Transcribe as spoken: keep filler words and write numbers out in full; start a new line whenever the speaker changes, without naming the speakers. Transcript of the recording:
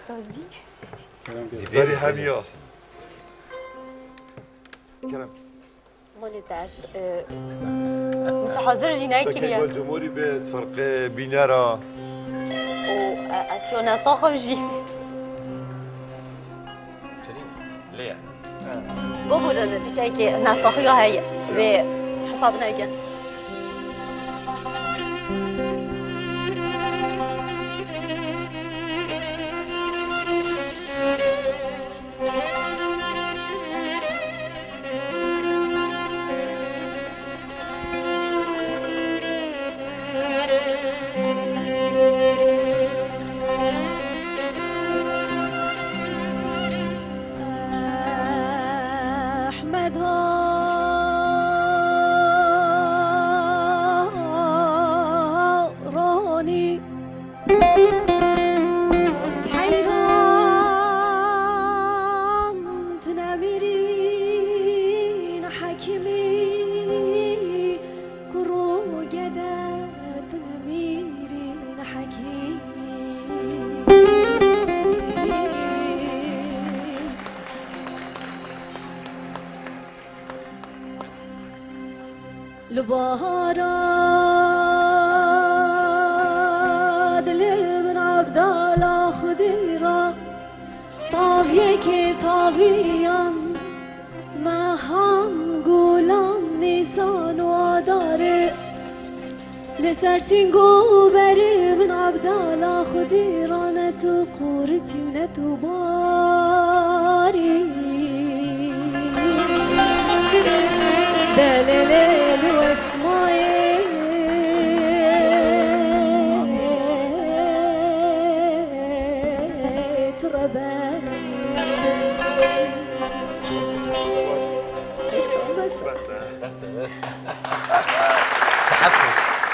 استاذی
زری همیا کرم
مال دست مش حاضر جيناي كليا
الجمهوري بتفرق بينارا
و اسيونا صاخم جي
ليه
بابو ده بيجي كي نصاخيها هي بحسابنا كان
لبهارا دل من عبدالله خودی را تاویه که تاویان مهان گولان نیسان و آداره لسرسینگو بری من عبدالله خودی را نتو قورتی و نتو باری دليل واسمعي ترباني ايش بس
بس بس سحبتش